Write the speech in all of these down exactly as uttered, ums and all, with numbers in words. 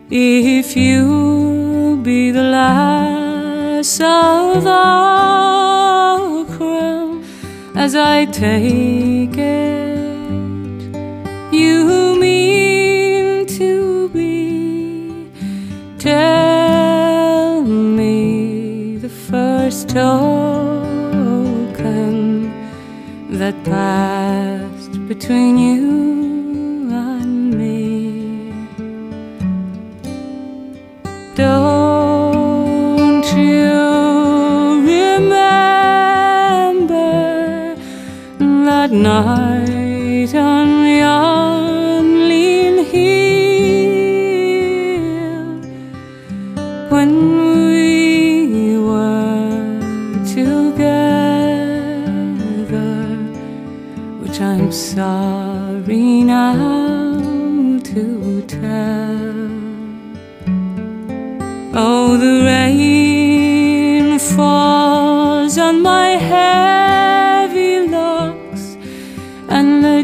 If you be the Lass of Aughrim, as I take it, you mean to be. Tell me the first token that passed between you and me. Don't you remember that night on yon lean hill when we were together, which I'm sorry now to tell? Oh, the rain falls on my heavy locks, and the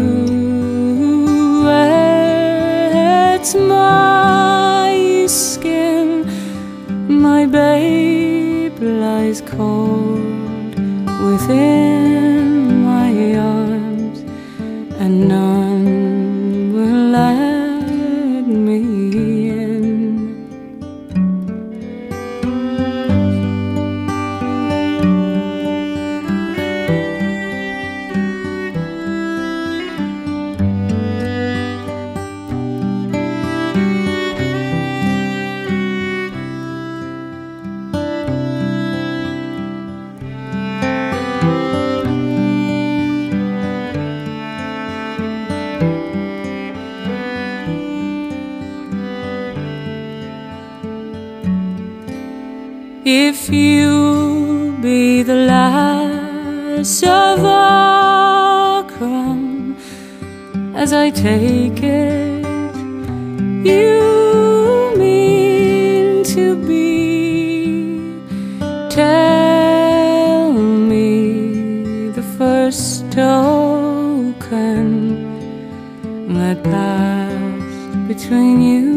dew wets my skin. My babe lies cold within my arms, and none will let me in. If you be the Lass of Aughrim, as I take it, you mean to be. Tell me the first token that passed between you